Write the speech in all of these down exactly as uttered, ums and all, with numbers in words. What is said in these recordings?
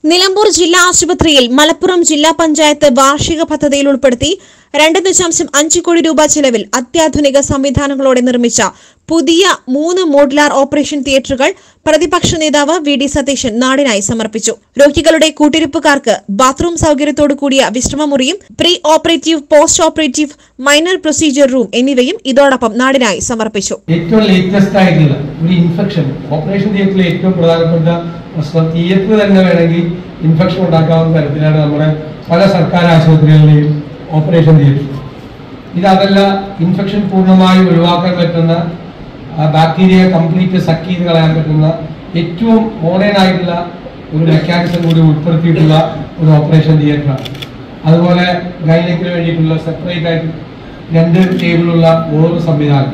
നിലമ്പൂർ ജില്ലാ ആശുപത്രിയിൽ മലപ്പുറം ജില്ലാ പഞ്ചായത്ത് വാർഷിക പദ്ധതിയിൽ ഉൾപ്പെടുത്തി രണ്ട് ദശാംശം അഞ്ച് കോടി രൂപ ചെലവിൽ അത്യാധുനിക സംവിധാനങ്ങളോടെ നിർമ്മിച്ച പുതിയ മൂന്ന് മോഡുലാർ ഓപ്പറേഷൻ തിയേറ്ററുകൾ പ്രതിപക്ഷ നേതാവ് വി ഡി സതീശൻ നാടിനായി സമർപ്പിച്ചു. രോഗികളുടെ കൂട്ടിരിപ്പുകാർക്ക് ബാത്റൂം സൌകര്യത്തോടു കൂടിയ വിശ്രമമുറിയും pre operative, post operative, minor procedure room എന്നിവയും ഇതോടൊപ്പം നാടിനായി സമർപ്പിച്ചു. ഏറ്റവും ലേറ്റസ്റ്റ് ആയിട്ടുള്ള ഒരു ഇൻഫെക്ഷൻ ഓപ്പറേഷൻ തിയേറ്ററിലെ ഏറ്റവും പ്രധാനപ്പെട്ട തിയേറ്റർ തന്നെ വേണമെങ്കിൽ ഇൻഫെക്ഷൻ ഉണ്ടാക്കാവുന്ന തരത്തിലാണ് നമ്മുടെ പല സർക്കാർ ആശുപത്രികളിലെയും ഓപ്പറേഷൻ തിയേറ്റർ. ഇതല്ല, ഇൻഫെക്ഷൻ പൂർണ്ണമായി ഒഴിവാക്കാൻ പറ്റുന്ന, ബാക്ടീരിയ കംപ്ലീറ്റ് സക്ക് ചെയ്ത് കളയാൻ പറ്റുന്ന ഏറ്റവും മോഡേൺ ആയിട്ടുള്ള ഒരു മെക്കാനിസം കൂടി ഉൾപ്പെടുത്തിയിട്ടുള്ള ഒരു ഓപ്പറേഷൻ തിയേറ്ററാണ്. അതുപോലെ ഗൈനക്കിന് വേണ്ടിയിട്ടുള്ള സെപ്പറേറ്റ് ആയിട്ട് രണ്ട് ടേബിളുള്ള ഓരോ സംവിധാനം.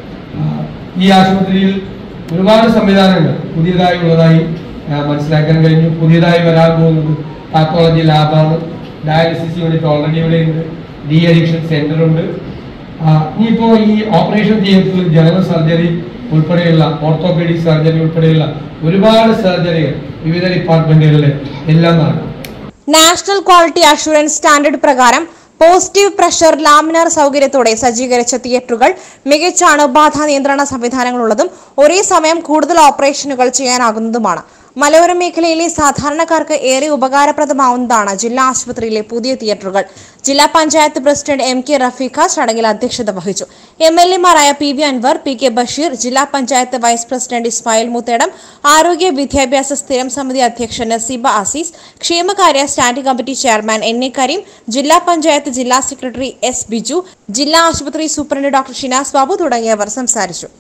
ഈ ആശുപത്രിയിൽ ഒരുപാട് സംവിധാനങ്ങൾ പുതിയതായി ഉള്ളതായി മനസ്സിലാക്കാൻ കഴിഞ്ഞു. പുതിയതായി വരാൻ പോകുന്നത് പാത്തോളജി ലാബാണ്. ഡയാലിസിസ് യൂണിറ്റ് ഓൾറെഡി ഇവിടെ ഉണ്ട്. ഡി അഡിക്ഷൻ സെന്റർ ഉണ്ട്. ഇനിയിപ്പോ ഈ ഓപ്പറേഷൻ തിയേറ്ററിൽ ജനറൽ സർജറി ഉൾപ്പെടെയുള്ള ഓർത്തോപീഡിക് സർജറി ഉൾപ്പെടെയുള്ള ഒരുപാട് സർജറികൾ വിവിധ ഡിപ്പാർട്ട്മെന്റുകളിലെ എല്ലാം നടക്കും. നാഷണൽ ക്വാളിറ്റി അഷുറൻസ് സ്റ്റാൻഡേർഡ് പ്രകാരം പോസിറ്റീവ് പ്രഷർ ലാമിനാർ സൗകര്യത്തോടെ സജ്ജീകരിച്ച തിയേറ്ററുകൾ മികച്ച അണുബാധ നിയന്ത്രണ സംവിധാനങ്ങളുള്ളതും ഒരേ സമയം കൂടുതൽ ഓപ്പറേഷനുകൾ ചെയ്യാനാകുന്നതുമാണ്. മലയോര മേഖലയിലെ സാധാരണക്കാർക്ക് ഏറെ ഉപകാരപ്രദമാവുന്നതാണ് ജില്ലാ ആശുപത്രിയിലെ പുതിയ തിയേറ്ററുകൾ. ജില്ലാ panchayat president M K Rafeeqa ചടങ്ങിൽ അധ്യക്ഷത വഹിച്ചു. എം എൽ എമാരായ P V Anvar, P K Basheer, ജില്ലാ പഞ്ചായത്ത് വൈസ് പ്രസിഡന്റ് ഇസ്മായിൽ മുത്തേടം, ആരോഗ്യ വിദ്യാഭ്യാസ സ്ഥിരം സമിതി അധ്യക്ഷ നസീബ അസീസ്, ക്ഷേമകാര്യ standing committee chairman N A Kareem, ജില്ലാ പഞ്ചായത്ത് ജില്ലാ സെക്രട്ടറി എസ് ബിജു, ജില്ലാ ആശുപത്രി സൂപ്രണ്ട് ഡോക്ടർ ഷിനാസ് ബാബു തുടങ്ങിയവർ സംസാരിച്ചു.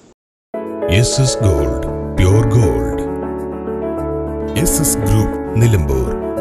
S S gold, pure gold. S S group, Nilambur.